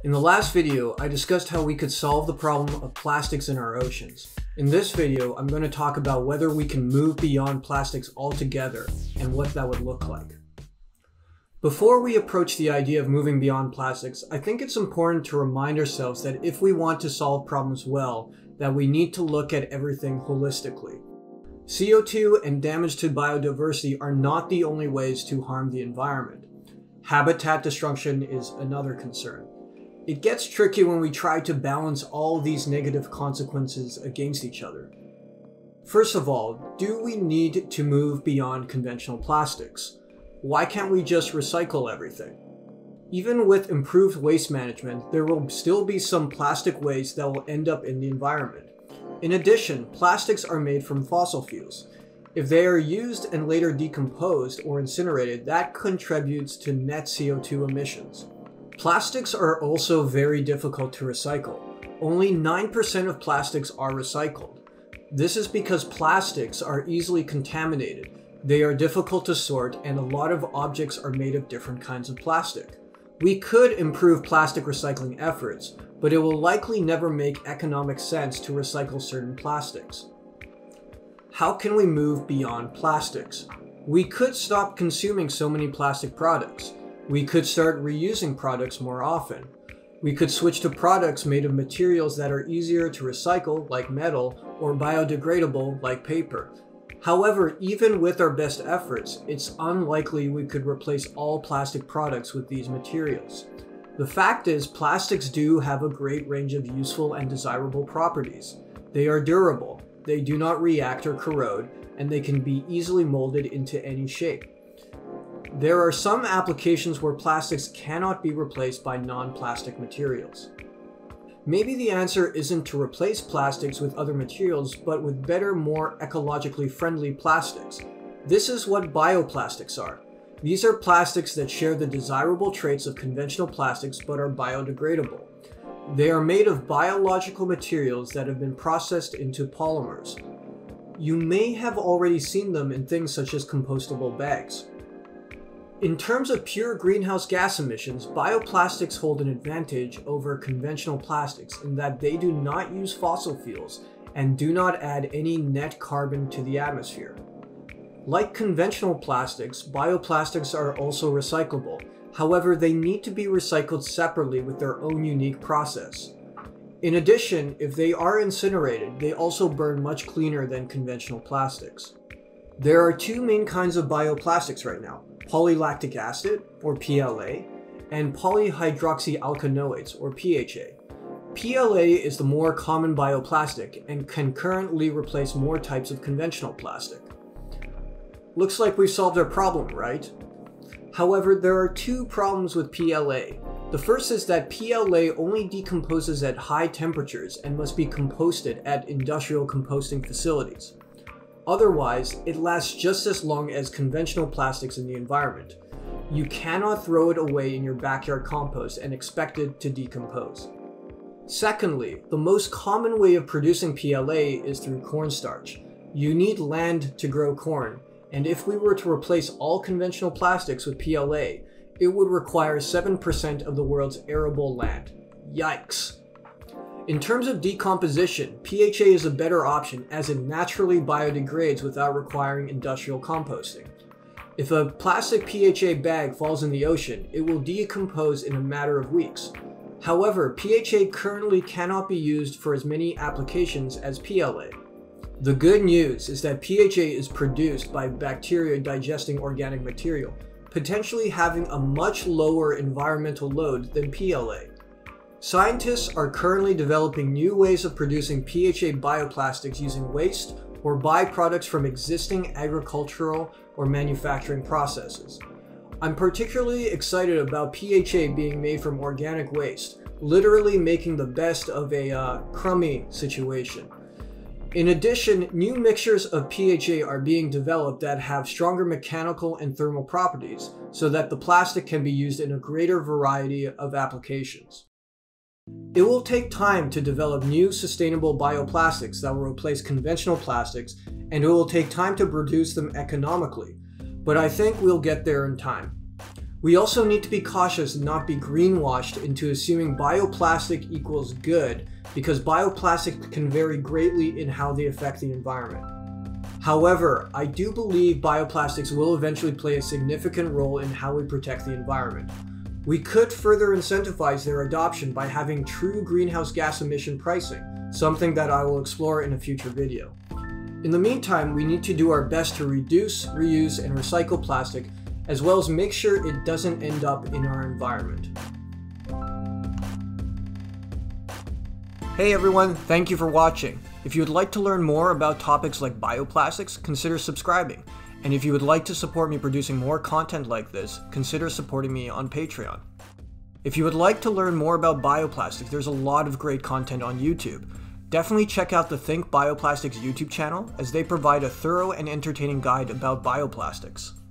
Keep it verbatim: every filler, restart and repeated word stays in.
In the last video, I discussed how we could solve the problem of plastics in our oceans. In this video, I'm going to talk about whether we can move beyond plastics altogether and what that would look like. Before we approach the idea of moving beyond plastics, I think it's important to remind ourselves that if we want to solve problems well, that we need to look at everything holistically. C O two and damage to biodiversity are not the only ways to harm the environment. Habitat destruction is another concern. It gets tricky when we try to balance all these negative consequences against each other. First of all, do we need to move beyond conventional plastics? Why can't we just recycle everything? Even with improved waste management, there will still be some plastic waste that will end up in the environment. In addition, plastics are made from fossil fuels. If they are used and later decomposed or incinerated, that contributes to net C O two emissions. Plastics are also very difficult to recycle. Only nine percent of plastics are recycled. This is because plastics are easily contaminated. They are difficult to sort, and a lot of objects are made of different kinds of plastic. We could improve plastic recycling efforts, but it will likely never make economic sense to recycle certain plastics. How can we move beyond plastics? We could stop consuming so many plastic products. We could start reusing products more often. We could switch to products made of materials that are easier to recycle, like metal, or biodegradable, like paper. However, even with our best efforts, it's unlikely we could replace all plastic products with these materials. The fact is, plastics do have a great range of useful and desirable properties. They are durable, they do not react or corrode, and they can be easily molded into any shape. There are some applications where plastics cannot be replaced by non-plastic materials. Maybe the answer isn't to replace plastics with other materials, but with better, more ecologically friendly plastics. This is what bioplastics are. These are plastics that share the desirable traits of conventional plastics but are biodegradable. They are made of biological materials that have been processed into polymers. You may have already seen them in things such as compostable bags. In terms of pure greenhouse gas emissions, bioplastics hold an advantage over conventional plastics in that they do not use fossil fuels and do not add any net carbon to the atmosphere. Like conventional plastics, bioplastics are also recyclable. However, they need to be recycled separately with their own unique process. In addition, if they are incinerated, they also burn much cleaner than conventional plastics. There are two main kinds of bioplastics right now: polylactic acid, or P L A, and polyhydroxyalkanoates, or P H A. P L A is the more common bioplastic and can currently replace more types of conventional plastic. Looks like we've solved our problem, right? However, there are two problems with P L A. The first is that P L A only decomposes at high temperatures and must be composted at industrial composting facilities. Otherwise, it lasts just as long as conventional plastics in the environment. You cannot throw it away in your backyard compost and expect it to decompose. Secondly, the most common way of producing P L A is through cornstarch. You need land to grow corn, and if we were to replace all conventional plastics with P L A, it would require seven percent of the world's arable land. Yikes! In terms of decomposition, P H A is a better option as it naturally biodegrades without requiring industrial composting. If a plastic P H A bag falls in the ocean, it will decompose in a matter of weeks. However, P H A currently cannot be used for as many applications as P L A. The good news is that P H A is produced by bacteria digesting organic material, potentially having a much lower environmental load than P L A. Scientists are currently developing new ways of producing P H A bioplastics using waste or byproducts from existing agricultural or manufacturing processes. I'm particularly excited about P H A being made from organic waste, literally making the best of a uh, crummy situation. In addition, new mixtures of P H A are being developed that have stronger mechanical and thermal properties so that the plastic can be used in a greater variety of applications. It will take time to develop new sustainable bioplastics that will replace conventional plastics, and it will take time to produce them economically, but I think we'll get there in time. We also need to be cautious and not be greenwashed into assuming bioplastic equals good, because bioplastics can vary greatly in how they affect the environment. However, I do believe bioplastics will eventually play a significant role in how we protect the environment. We could further incentivize their adoption by having true greenhouse gas emission pricing, something that I will explore in a future video. In the meantime, we need to do our best to reduce, reuse, and recycle plastic, as well as make sure it doesn't end up in our environment. Hey everyone, thank you for watching. If you would like to learn more about topics like bioplastics, consider subscribing. And if you would like to support me producing more content like this, consider supporting me on Patreon. If you would like to learn more about bioplastics, there's a lot of great content on YouTube. Definitely check out the ThinkBioplastic's YouTube channel, as they provide a thorough and entertaining guide about bioplastics.